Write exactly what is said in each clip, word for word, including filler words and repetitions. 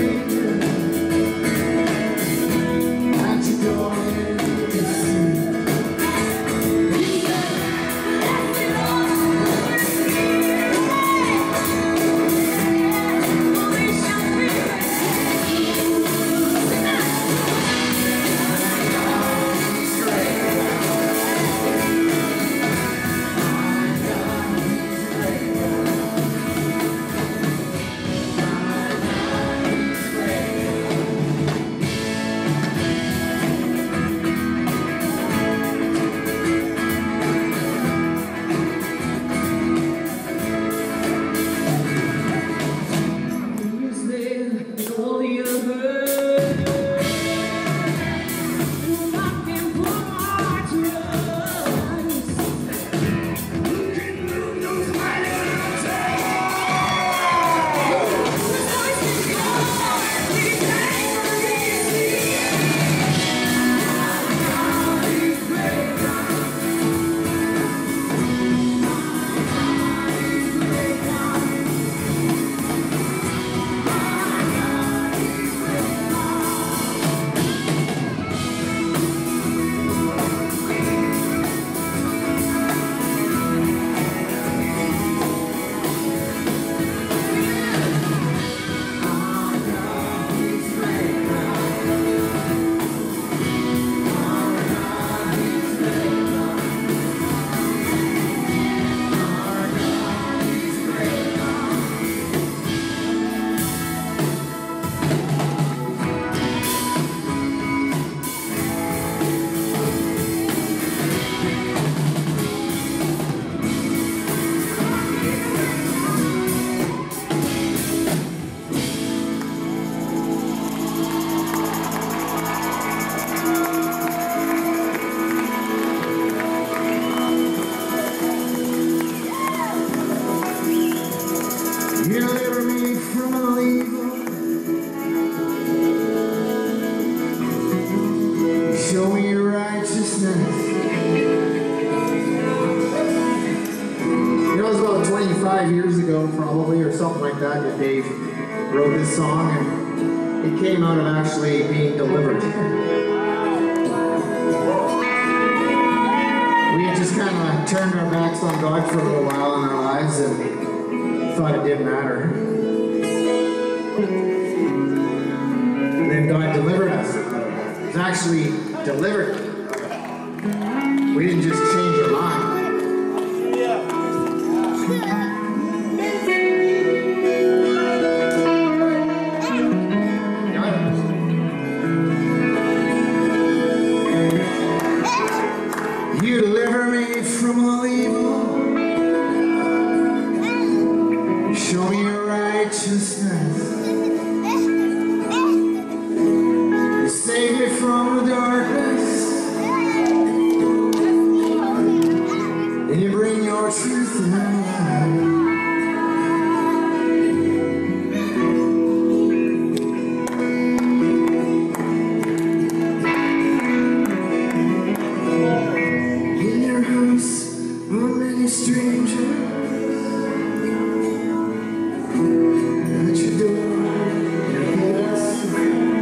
twenty-five years ago, probably, or something like that, that Dave wrote this song, and it came out of actually being delivered. We had just kind of turned our backs on God for a little while in our lives and thought it didn't matter. And then God delivered us. It was actually delivered. We didn't just change our mind. You deliver me from all evil. Show me your righteousness. You save me from the darkness. And you bring your truth and light. Strangers at your door, yes.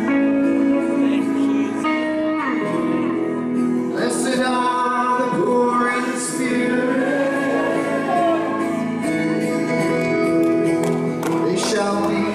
Blessed are the poor in spirit, they shall be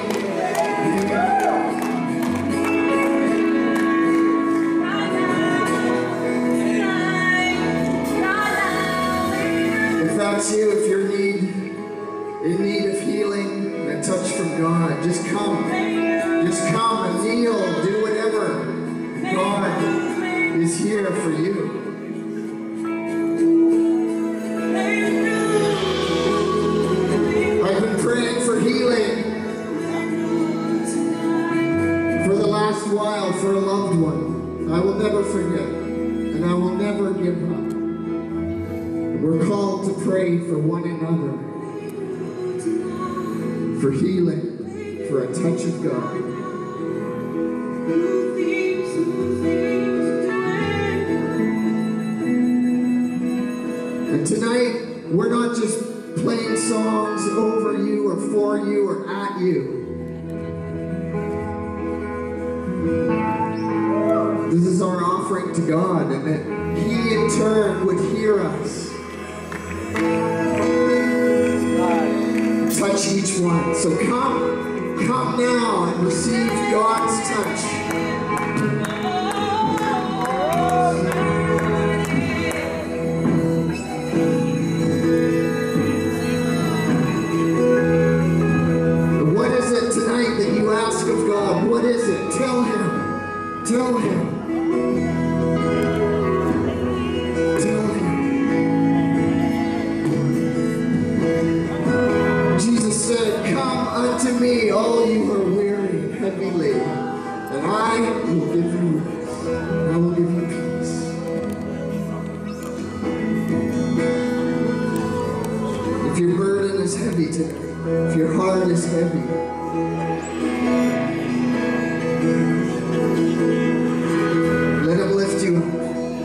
If that's you, if you're need, in need of healing and a touch from God, just come. Just come and kneel, do whatever. God is here for you. I've been praying for healing for the last while for a loved one. I will never forget, and I will never give up. We're called to pray for one another, for healing, for a touch of God. And tonight, we're not just playing songs over you or for you or at you. This is our offering to God, and that He in turn would hear us. Touch each one. So come, come now and receive God's touch. What is it tonight that you ask of God? What is it? Tell Him. Tell Him. Tell Him. Jesus said, "Come unto me, all you who are weary and heavy laden, and I will give you rest. I will give you peace." If your burden is heavy today, if your heart is heavy, let Him lift you up.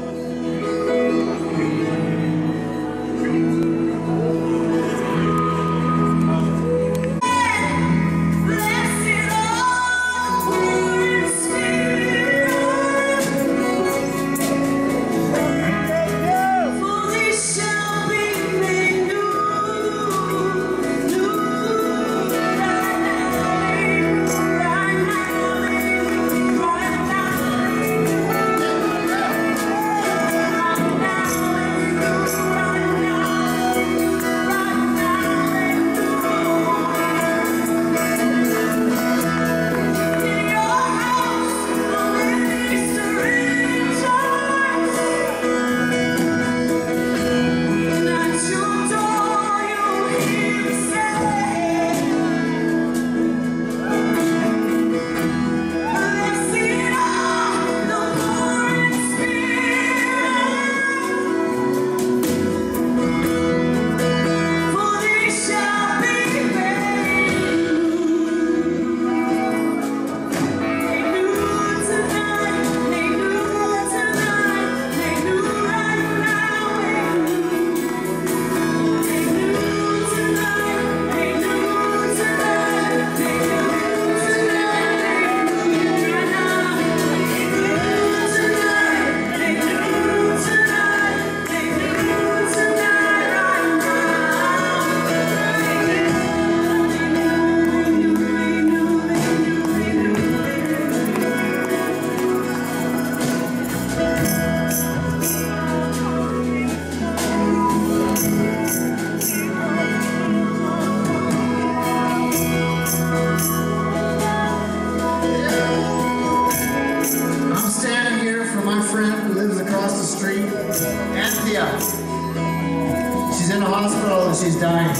She's in the hospital and she's dying.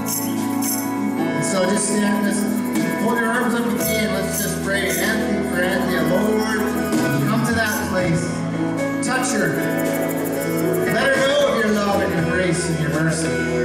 And so just stand, just hold your arms up with me and let's just pray. Anthony for Anthea. Lord, come to that place. Touch her. Let her know of your love and your grace and your mercy.